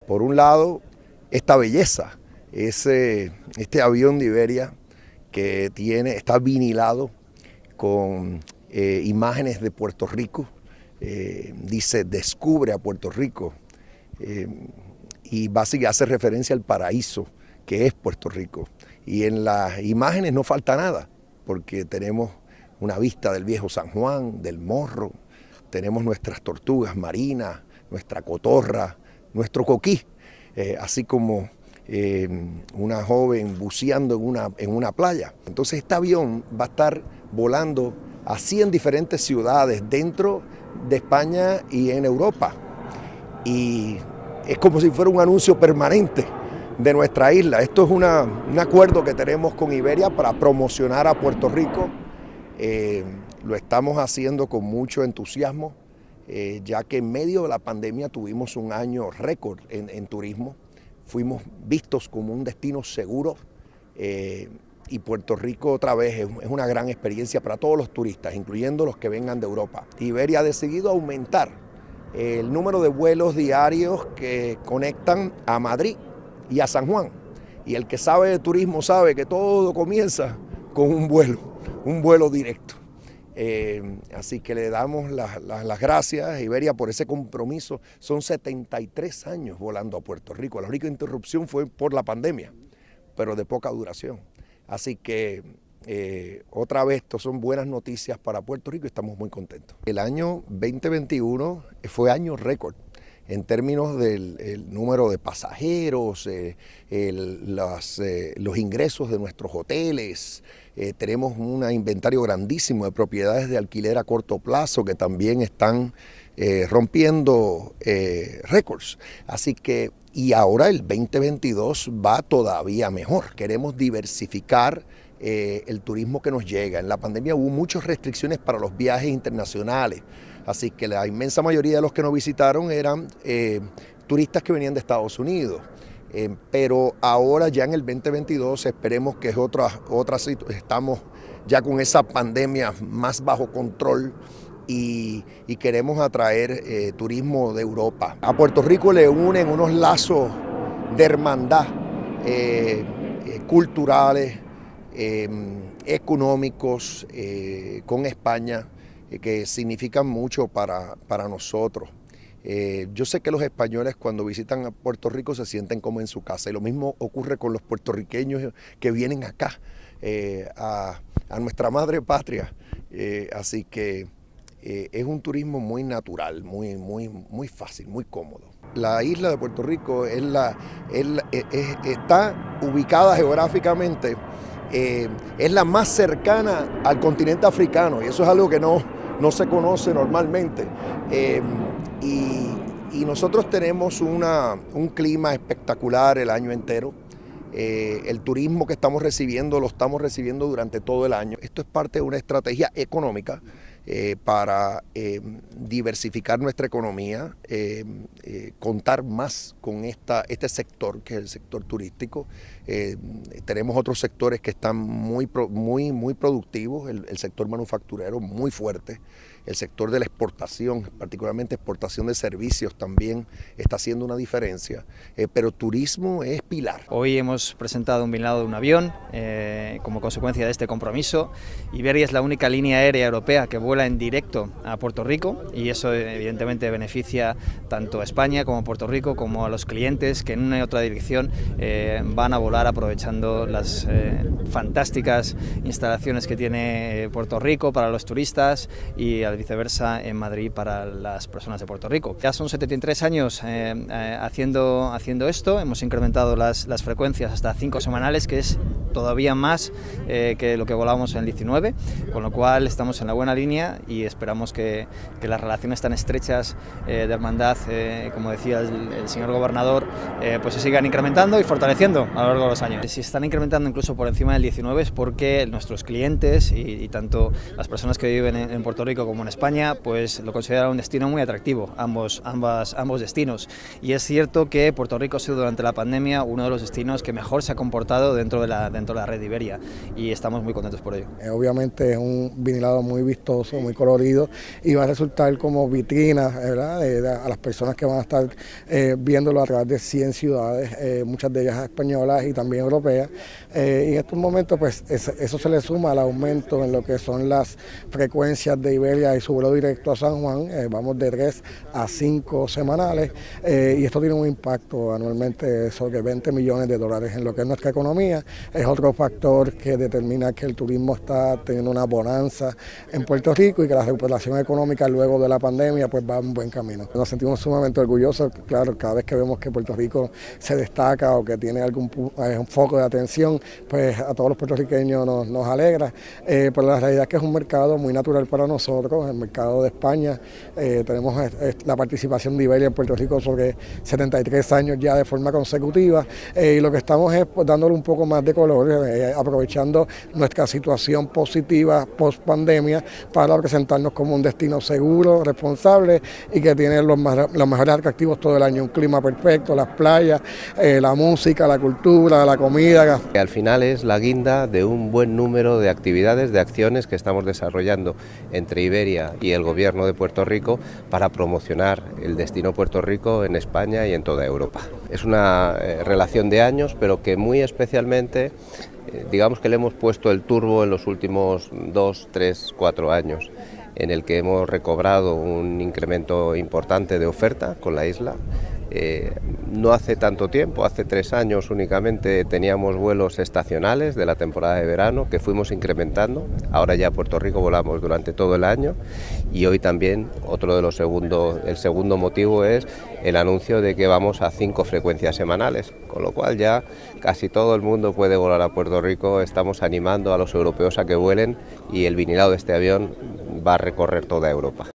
Por un lado, esta belleza, este avión de Iberia que está vinilado con imágenes de Puerto Rico, dice descubre a Puerto Rico, y básicamente hace referencia al paraíso que es Puerto Rico. Y en las imágenes no falta nada, porque tenemos una vista del viejo San Juan, del Morro, tenemos nuestras tortugas marinas, nuestra cotorra, nuestro coquí, así como una joven buceando en una playa. Entonces este avión va a estar volando así en diferentes ciudades dentro de España y en Europa. Y es como si fuera un anuncio permanente de nuestra isla. Esto es un acuerdo que tenemos con Iberia para promocionar a Puerto Rico. Lo estamos haciendo con mucho entusiasmo, ya que en medio de la pandemia tuvimos un año récord en turismo. Fuimos vistos como un destino seguro, y Puerto Rico otra vez es una gran experiencia para todos los turistas, incluyendo los que vengan de Europa. Iberia ha decidido aumentar el número de vuelos diarios que conectan a Madrid y a San Juan. Y el que sabe de turismo sabe que todo comienza con un vuelo directo. Así que le damos las gracias a Iberia por ese compromiso. Son 73 años volando a Puerto Rico. La única interrupción fue por la pandemia, pero de poca duración. Así que otra vez, esto son buenas noticias para Puerto Rico y estamos muy contentos. El año 2021 fue año récord en términos del número de pasajeros, los ingresos de nuestros hoteles. Tenemos un inventario grandísimo de propiedades de alquiler a corto plazo que también están rompiendo récords. Así que, y ahora el 2022 va todavía mejor. Queremos diversificar el turismo que nos llega. En la pandemia hubo muchas restricciones para los viajes internacionales, así que la inmensa mayoría de los que nos visitaron eran turistas que venían de Estados Unidos. Pero ahora ya en el 2022 esperemos que es otra estamos ya con esa pandemia más bajo control y queremos atraer turismo de Europa. A Puerto Rico le unen unos lazos de hermandad culturales, económicos con España, que significan mucho para nosotros. Yo sé que los españoles cuando visitan a Puerto Rico se sienten como en su casa, y lo mismo ocurre con los puertorriqueños que vienen acá a nuestra madre patria. Así que es un turismo muy natural, muy fácil, muy cómodo. La isla de Puerto Rico está ubicada geográficamente, es la más cercana al continente africano, y eso es algo que no se conoce normalmente. Y nosotros tenemos un clima espectacular el año entero. El turismo que estamos recibiendo lo estamos recibiendo durante todo el año. Esto es parte de una estrategia económica para diversificar nuestra economía, contar más con este sector, que es el sector turístico. Tenemos otros sectores que están muy productivos, el sector manufacturero muy fuerte, el sector de la exportación, particularmente exportación de servicios, también está haciendo una diferencia, pero turismo es pilar. Hoy hemos presentado un vinilado de un avión como consecuencia de este compromiso. Iberia es la única línea aérea europea que vuela en directo a Puerto Rico, y eso evidentemente beneficia tanto a España como a Puerto Rico, como a los clientes que en una y otra dirección van a volar aprovechando las fantásticas instalaciones que tiene Puerto Rico para los turistas, y al viceversa en Madrid para las personas de Puerto Rico. Ya son 73 años haciendo esto. Hemos incrementado las frecuencias hasta 5 semanales, que es todavía más que lo que volábamos en el 19, con lo cual estamos en la buena línea y esperamos que las relaciones tan estrechas de hermandad, como decía el señor gobernador, pues se sigan incrementando y fortaleciendo a lo largo de los años. Si están incrementando incluso por encima del 19 es porque nuestros clientes y tanto las personas que viven en Puerto Rico como en España, pues lo considera un destino muy atractivo, ambos destinos. Y es cierto que Puerto Rico ha sido durante la pandemia uno de los destinos que mejor se ha comportado dentro de la red de Iberia, y estamos muy contentos por ello. Obviamente es un vinilado muy vistoso, muy colorido, y va a resultar como vitrina, ¿verdad?, a las personas que van a estar viéndolo a través de 100 ciudades, muchas de ellas españolas y también europeas. Y en estos momentos pues eso se le suma al aumento en lo que son las frecuencias de Iberia y su vuelo directo a San Juan. Vamos de 3 a 5 semanales, y esto tiene un impacto anualmente sobre 20 millones de dólares en lo que es nuestra economía. Es otro factor que determina que el turismo está teniendo una bonanza en Puerto Rico y que la recuperación económica luego de la pandemia pues va en buen camino. Nos sentimos sumamente orgullosos, claro, cada vez que vemos que Puerto Rico se destaca o que tiene un foco de atención, pues a todos los puertorriqueños nos alegra, pero la realidad es que es un mercado muy natural para nosotros, el mercado de España. Tenemos la participación de Iberia en Puerto Rico sobre 73 años ya de forma consecutiva, y lo que estamos es pues, dándole un poco más de color, aprovechando nuestra situación positiva post pandemia para presentarnos como un destino seguro, responsable y que tiene los mejores atractivos todo el año, un clima perfecto, las playas, la música, la cultura, la comida. Al final es la guinda de un buen número de actividades, de acciones que estamos desarrollando entre Iberia y el Gobierno de Puerto Rico para promocionar el destino Puerto Rico en España y en toda Europa. Es una relación de años, pero que muy especialmente digamos que le hemos puesto el turbo en los últimos 2, 3, 4 años, en el que hemos recobrado un incremento importante de oferta con la isla. No hace tanto tiempo, hace 3 años únicamente teníamos vuelos estacionales de la temporada de verano que fuimos incrementando. Ahora ya a Puerto Rico volamos durante todo el año, y hoy también el segundo motivo es el anuncio de que vamos a 5 frecuencias semanales, con lo cual ya casi todo el mundo puede volar a Puerto Rico. Estamos animando a los europeos a que vuelen y el vinilado de este avión va a recorrer toda Europa.